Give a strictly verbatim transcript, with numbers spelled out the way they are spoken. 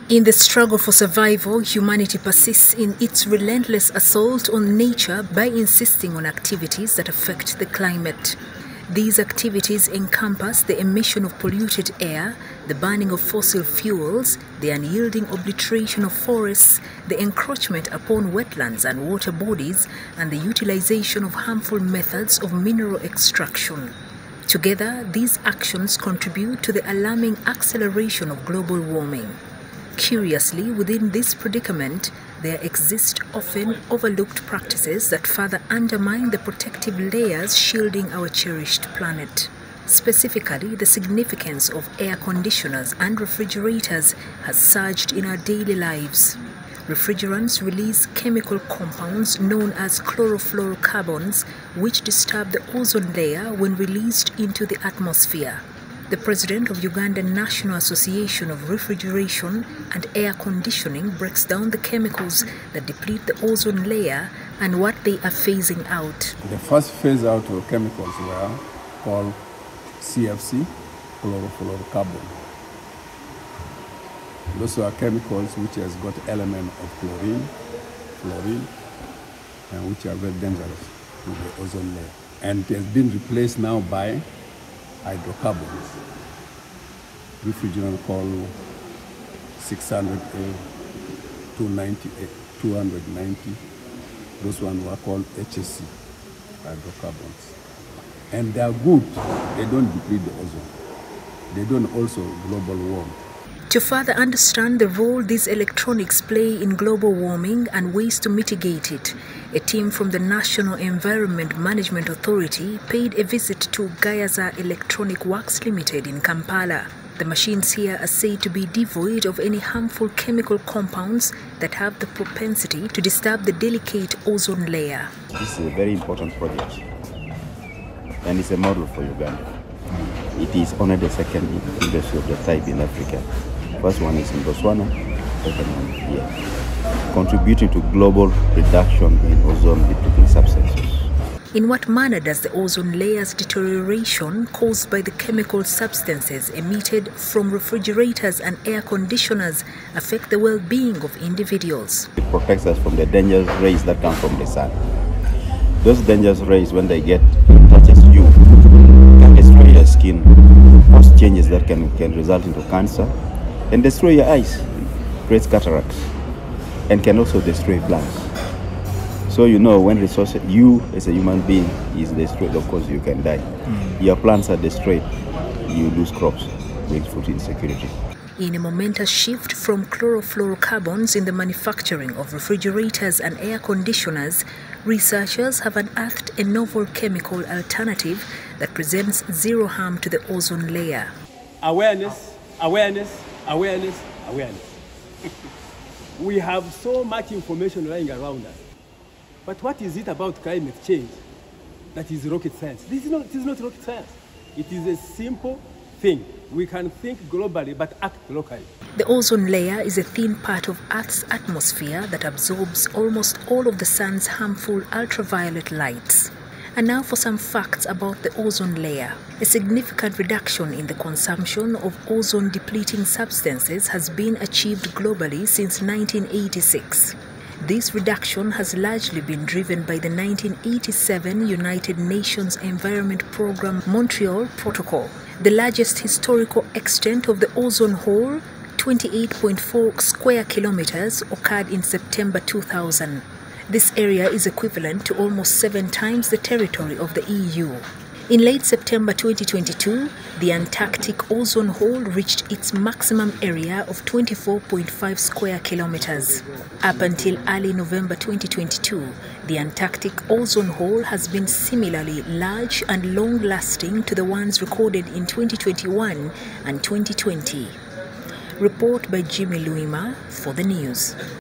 In the struggle for survival, humanity persists in its relentless assault on nature by insisting on activities that affect the climate. These activities encompass the emission of polluted air, the burning of fossil fuels, the unyielding obliteration of forests, the encroachment upon wetlands and water bodies, and the utilization of harmful methods of mineral extraction. Together, these actions contribute to the alarming acceleration of global warming. Curiously, within this predicament, there exist often overlooked practices that further undermine the protective layers shielding our cherished planet. Specifically, the significance of air conditioners and refrigerators has surged in our daily lives. Refrigerants release chemical compounds known as chlorofluorocarbons, which disturb the ozone layer when released into the atmosphere. The president of Uganda National Association of Refrigeration and Air Conditioning breaks down the chemicals that deplete the ozone layer and what they are phasing out. The first phase out of chemicals were called C F C, chlorofluorocarbon. Those are chemicals which has got element of chlorine, fluorine, and which are very dangerous to the ozone layer. And it has been replaced now by hydrocarbons, refrigerant called six hundred A, two ninety, two ninety. Those ones were called H S C, hydrocarbons. And they are good. They don't deplete the ozone. They don't also global warm. To further understand the role these electronics play in global warming and ways to mitigate it, a team from the National Environment Management Authority paid a visit to Gayaza Electronic Works Limited in Kampala. The machines here are said to be devoid of any harmful chemical compounds that have the propensity to disturb the delicate ozone layer. This is a very important project, and it's a model for Uganda. It is only the second industry of the type in Africa. First one is in Botswana, second one here, contributing to global reduction in ozone depleting substances. In what manner does the ozone layer's deterioration caused by the chemical substances emitted from refrigerators and air conditioners affect the well-being of individuals? It protects us from the dangerous rays that come from the sun. Those dangerous rays, when they get touches you, can destroy your skin, cause changes that can, can result into cancer, and destroy your eyes, creates cataracts, and can also destroy plants. So you know, when resources, you as a human being is destroyed, of course you can die. Mm. Your plants are destroyed, you lose crops, brings food insecurity. In a momentous shift from chlorofluorocarbons in the manufacturing of refrigerators and air conditioners, researchers have unearthed a novel chemical alternative that presents zero harm to the ozone layer. Awareness, awareness, awareness, awareness. We have so much information lying around us. But what is it about climate change that is rocket science? This is not, it is not rocket science. It is a simple thing. We can think globally but act locally. The ozone layer is a thin part of Earth's atmosphere that absorbs almost all of the sun's harmful ultraviolet lights. And now for some facts about the ozone layer. A significant reduction in the consumption of ozone-depleting substances has been achieved globally since nineteen eighty-six. This reduction has largely been driven by the nineteen eighty-seven United Nations Environment Programme Montreal Protocol. The largest historical extent of the ozone hole, twenty-eight point four square kilometers, occurred in September two thousand. This area is equivalent to almost seven times the territory of the E U. In late September twenty twenty-two, the Antarctic ozone hole reached its maximum area of twenty-four point five square kilometers. Up until early November twenty twenty-two, the Antarctic ozone hole has been similarly large and long-lasting to the ones recorded in twenty twenty-one and twenty twenty. Report by Jimmy Luima for the news.